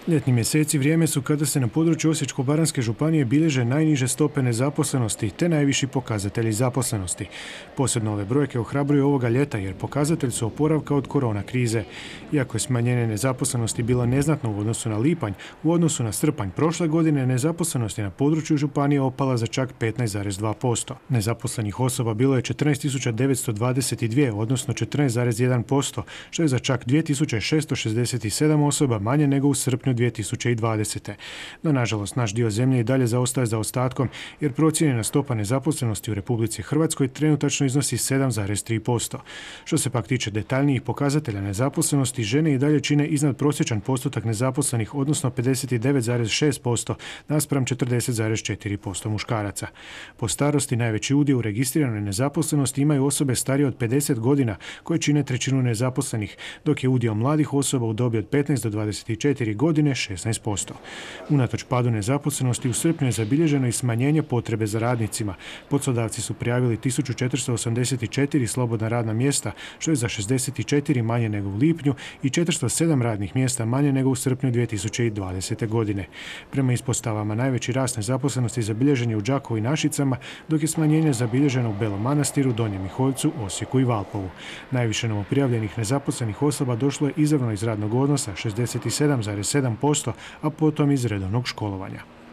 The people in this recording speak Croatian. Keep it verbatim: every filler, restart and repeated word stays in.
Ljetni mjeseci vrijeme su kada se na području Osječko-baranjske županije bilježe najniže stope nezaposlenosti te najviši pokazatelji zaposlenosti. Posebno ove brojke ohrabruju ovoga ljeta jer pokazatelj su oporavka od korona krize. Iako je smanjenje nezaposlenosti bilo neznatno u odnosu na lipanj, u odnosu na srpanj prošle godine nezaposlenost je na području županije opala za čak petnaest zarez dva posto. Nezaposlenih osoba bilo je četrnaest tisuća devetsto dvadeset dvije, odnosno četrnaest zarez jedan posto, što je za čak dvije tisuće šesto šezdeset sedam osoba manje nego u srpnju dvije tisuće dvadesete. No, nažalost, naš dio zemlje i dalje zaostaje za ostatkom, jer procijenjena stopa nezaposlenosti u Republici Hrvatskoj trenutačno iznosi sedam zarez tri posto. Što se pak tiče detaljnijih pokazatelja nezaposlenosti, žene i dalje čine iznad prosječan postotak nezaposlenih, odnosno pedeset devet zarez šest posto naspram četrdeset zarez četiri posto muškaraca. Po starosti najveći udio u registriranoj nezaposlenosti imaju osobe starije od pedeset godina, koje čine trećinu nezaposlenih, dok je udio mladih osoba u dobi od petnaest do dvadeset četiri godine šesnaest posto. Unatoč padu nezaposlenosti u srpnju je zabilježeno i smanjenje potrebe za radnicima. Poslodavci su prijavili tisuću četiristo osamdeset četiri slobodna radna mjesta, što je za šezdeset četiri manje nego u lipnju i četiristo sedam radnih mjesta manje nego u srpnju dvije tisuće dvadesete. godine. Prema ispostavama najveći rast nezaposlenosti zabilježen je u Đakovu i Našicama, dok je smanjenje zabilježeno u Belom Manastiru, Donjem Miholjcu, Osijeku i Valpovu. Najviše novoprijavljenih nezaposlenih osoba došlo je izravno iz radnog odnosa šezdeset sedam zarez sedam posto, a potom iz redovnog školovanja.